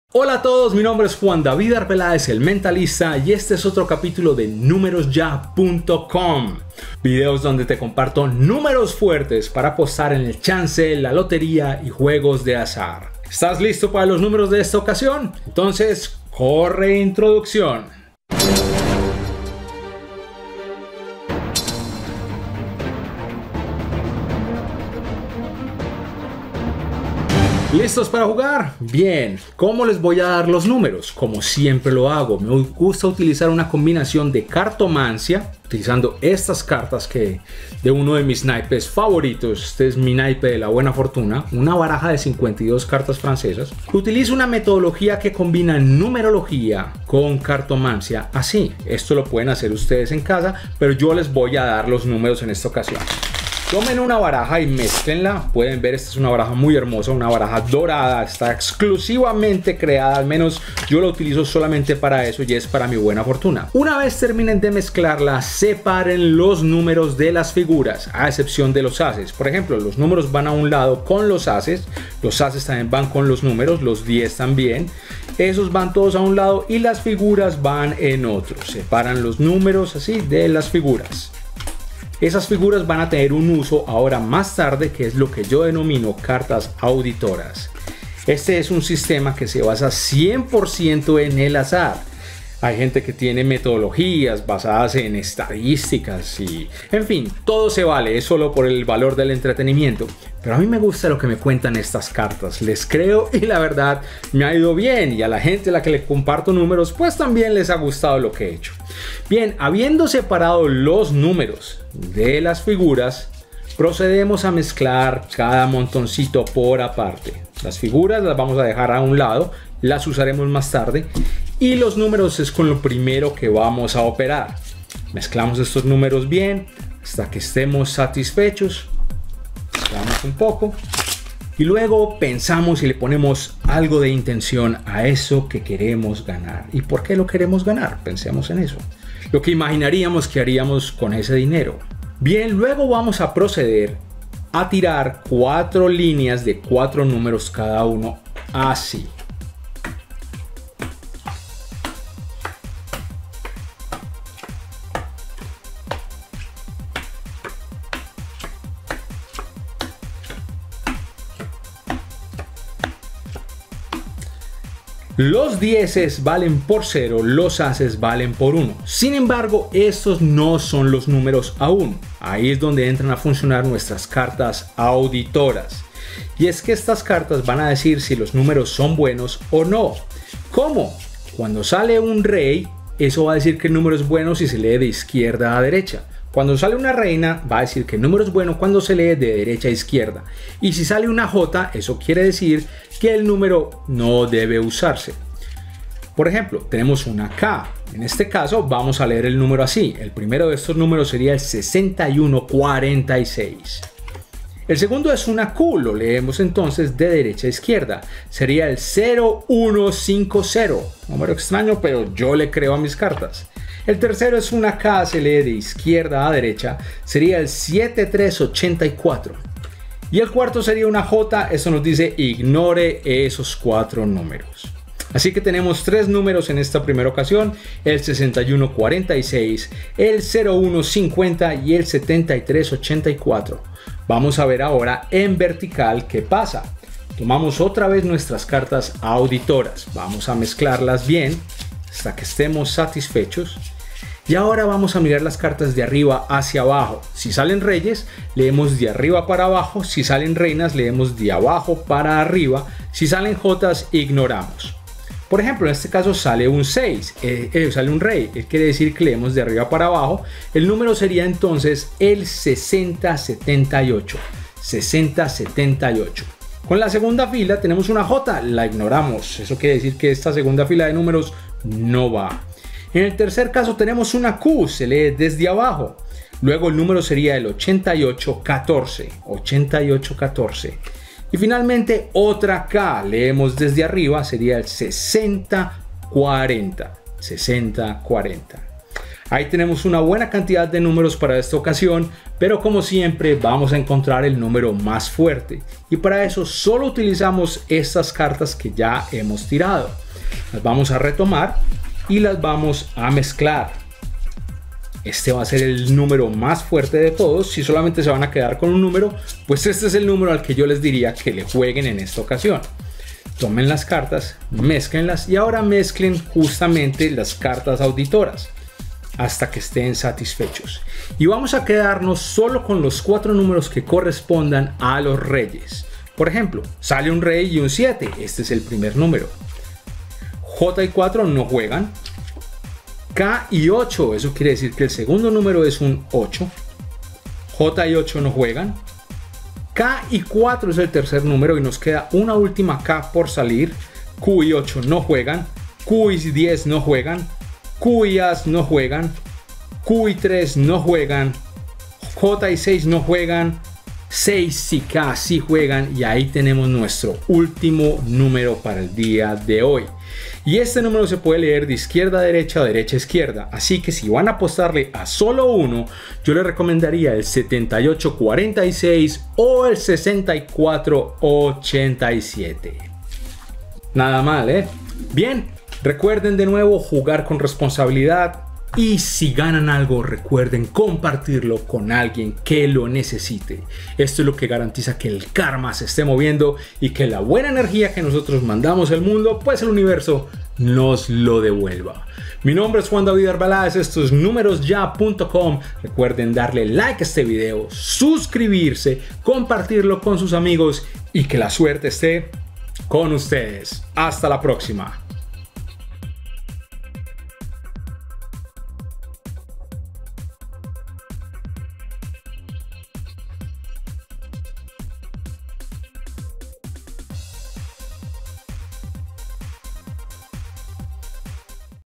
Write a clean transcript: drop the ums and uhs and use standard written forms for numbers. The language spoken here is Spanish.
Hola a todos, mi nombre es Juan David Arbeláez, el Mentalista, y este es otro capítulo de numerosya.com. Videos donde te comparto números fuertes para apostar en el chance, la lotería y juegos de azar. ¿Estás listo para los números de esta ocasión? Entonces, corre introducción. ¿Listos para jugar? Bien, ¿cómo les voy a dar los números? Como siempre lo hago, me gusta utilizar una combinación de cartomancia, utilizando estas cartas de uno de mis naipes favoritos. Este es mi naipe de la buena fortuna, una baraja de 52 cartas francesas. Utilizo una metodología que combina numerología con cartomancia así. Esto lo pueden hacer ustedes en casa, pero yo les voy a dar los números en esta ocasión. Tomen una baraja y mézclenla. Pueden ver, esta es una baraja muy hermosa, una baraja dorada, está exclusivamente creada, al menos yo la utilizo solamente para eso y es para mi buena fortuna. Una vez terminen de mezclarla, separen los números de las figuras, a excepción de los ases. Por ejemplo, los números van a un lado con los ases también van con los números, los 10 también. Esos van todos a un lado y las figuras van en otro. Separan los números así de las figuras. Esas figuras van a tener un uso ahora más tarde, que es lo que yo denomino cartas auditoras. Este es un sistema que se basa 100% en el azar. Hay gente que tiene metodologías basadas en estadísticas y, en fin, todo se vale, es solo por el valor del entretenimiento. Pero a mí me gusta lo que me cuentan estas cartas, les creo y la verdad me ha ido bien, y a la gente a la que le comparto números pues también les ha gustado lo que he hecho. Bien, habiendo separado los números de las figuras, procedemos a mezclar cada montoncito por aparte. Las figuras las vamos a dejar a un lado, las usaremos más tarde, y los números es con lo primero que vamos a operar. Mezclamos estos números bien hasta que estemos satisfechos. Mezclamos un poco y luego pensamos y le ponemos algo de intención a eso que queremos ganar. ¿Y por qué lo queremos ganar? Pensemos en eso. Lo que imaginaríamos que haríamos con ese dinero. Bien, luego vamos a proceder a tirar 4 líneas de 4 números cada uno, así. Los dieces valen por 0, los ases valen por 1. Sin embargo, estos no son los números aún. Ahí es donde entran a funcionar nuestras cartas auditoras. Y es que estas cartas van a decir si los números son buenos o no. ¿Cómo? Cuando sale un rey, eso va a decir que el número es bueno si se lee de izquierda a derecha. Cuando sale una reina, va a decir que el número es bueno cuando se lee de derecha a izquierda. Y si sale una J, eso quiere decir que el número no debe usarse. Por ejemplo, tenemos una K. En este caso, vamos a leer el número así. El primero de estos números sería el 6146. El segundo es una Q, lo leemos entonces de derecha a izquierda. Sería el 0150. Número extraño, pero yo le creo a mis cartas. El tercero es una K, se lee de izquierda a derecha, sería el 7384. Y el cuarto sería una J, eso nos dice ignore esos 4 números. Así que tenemos 3 números en esta primera ocasión, el 6146, el 0150 y el 7384. Vamos a ver ahora en vertical qué pasa. Tomamos otra vez nuestras cartas auditoras, vamos a mezclarlas bien hasta que estemos satisfechos. Y ahora vamos a mirar las cartas de arriba hacia abajo. Si salen reyes, leemos de arriba para abajo. Si salen reinas, leemos de abajo para arriba. Si salen jotas, ignoramos. Por ejemplo, en este caso sale un 6, sale un rey. Quiere decir que leemos de arriba para abajo. El número sería entonces el 6078. 6078. Con la segunda fila tenemos una J, la ignoramos. Eso quiere decir que esta segunda fila de números no va. En el tercer caso tenemos una Q, se lee desde abajo. Luego el número sería el 8814. 8814. Y finalmente otra K, leemos desde arriba, sería el 6040. 6040. Ahí tenemos una buena cantidad de números para esta ocasión, pero como siempre vamos a encontrar el número más fuerte. Y para eso solo utilizamos estas cartas que ya hemos tirado. Las vamos a retomar y las vamos a mezclar. Este va a ser el número más fuerte de todos. Si solamente se van a quedar con un número, pues este es el número al que yo les diría que le jueguen en esta ocasión. Tomen las cartas, mézclenlas y ahora mezclen justamente las cartas auditoras hasta que estén satisfechos. Y vamos a quedarnos solo con los 4 números que correspondan a los reyes. Por ejemplo, sale un rey y un 7. Este es el primer número. J y 4 no juegan. K y 8, eso quiere decir que el segundo número es un 8. J y 8 no juegan. K y 4 es el tercer número y nos queda una última K por salir. Q y 8 no juegan. Q y 10 no juegan. Q y As no juegan. Q y 3 no juegan. J y 6 no juegan. 6 y K sí juegan. Y ahí tenemos nuestro último número para el día de hoy. Y este número se puede leer de izquierda a derecha o derecha a izquierda. Así que si van a apostarle a solo uno, yo les recomendaría el 7846 o el 6487. Nada mal, ¿eh? Bien. Recuerden de nuevo jugar con responsabilidad y si ganan algo recuerden compartirlo con alguien que lo necesite. Esto es lo que garantiza que el karma se esté moviendo y que la buena energía que nosotros mandamos al mundo, pues el universo nos lo devuelva. Mi nombre es Juan David Arbeláez, esto es numerosya.com. Recuerden darle like a este video, suscribirse, compartirlo con sus amigos y que la suerte esté con ustedes. Hasta la próxima.